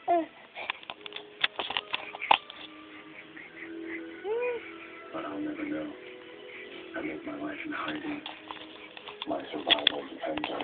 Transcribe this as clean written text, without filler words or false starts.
But I'll never know. I live my life in hiding. My survival depends on